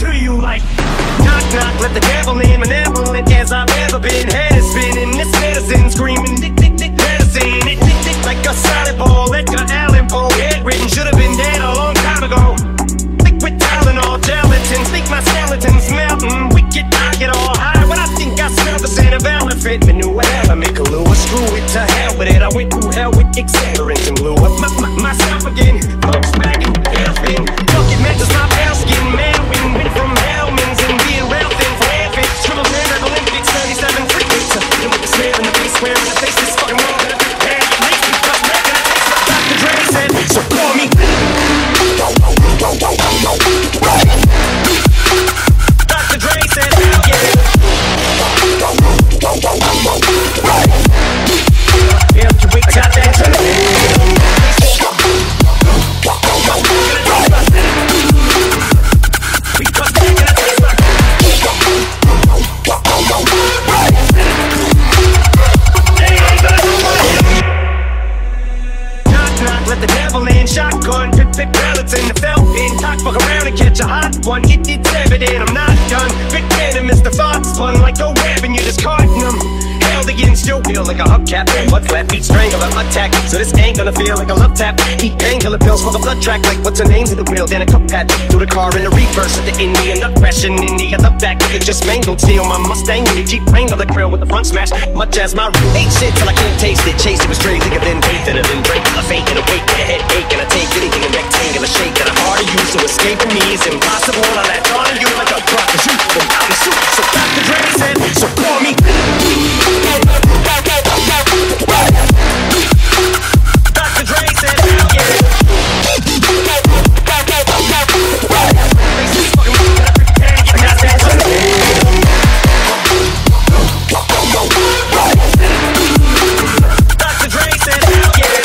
to you like knock knock, let the devil in, malevolent as I've ever been. Head is spinning, this medicine screaming, dick dick dick medicine, it dick dick like a solid ball. Edgar Allan Poe, head written, should have been dead a long time ago. Liquid Tylenol, gelatins, think my skeleton's melting. Wicked, I get all high when I think I smell the scent of elephant manure. I make a lure, screw it to hell with it. I went through hell with accelerants and blew up myself again. Folks back in tailspin, fuck it, man, just my pale skin. Man, we went from Hellman's and being real things. Half-it, triple man, Olympics, 37 free pizza. And with the smear and the face square in the face, this fucking wrong. And I think, man, makes me fuck, man, and I taste what Dr. Dre said. So pour me. Dr. Dre said, hell yeah. Yeah, you wait, got that adrenaline. Let the devil in, shotgun, pip pellets in the felt pin. Cock, fuck around and catch a hot one. It's evident I'm not done. Big venom is the thought spun like a web and you just caught them. Held against, still feel like a hubcap. What flat feet strangler attack. So this ain't gonna feel like a love tap. Eat painkiller pills for the blood track. Like what's her name to the wheel, then a cup pad through the car in the reverse of the Indian nut crashing in the other back. You could just mangled steal my Mustang with a Jeep Wrangler the grill with the front smash. Much as my ate shit till I can't taste it. Chase it was straight, liquor then faith and then drink a fake and a wake and a headache. And I take anything in rectangular shape that I'm hard to use. So escaping me is impossible. I latch on to you like a truck to shoot from out the suit. So Dr. Dre said, so pour me. Dr. Dre said, hell yeah. I got that Dr. Dre said, hell yeah.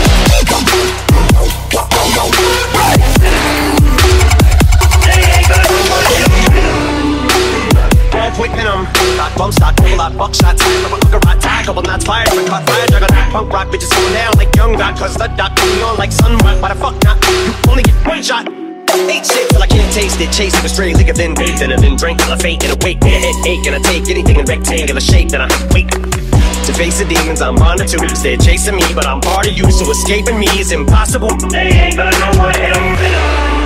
Quick venom, got bump stock, pull out buckshots, a rot tie, couple knots fired, but caught fire, juggernaut, punk rock, bitches going down like young God, cause the dot put me on like sun rock, why the fuck not? You only get one shot. Ate shit till I can't taste it, chase it with straight liquor, then bathed in it, then drank till I faint and awake, and a headache, and I take anything in rectangular shape, then I wake. To face the demons, I'm on the tubes, they're chasing me, but I'm part of you, so escaping me is impossible. They ain't gonna know what hit 'em.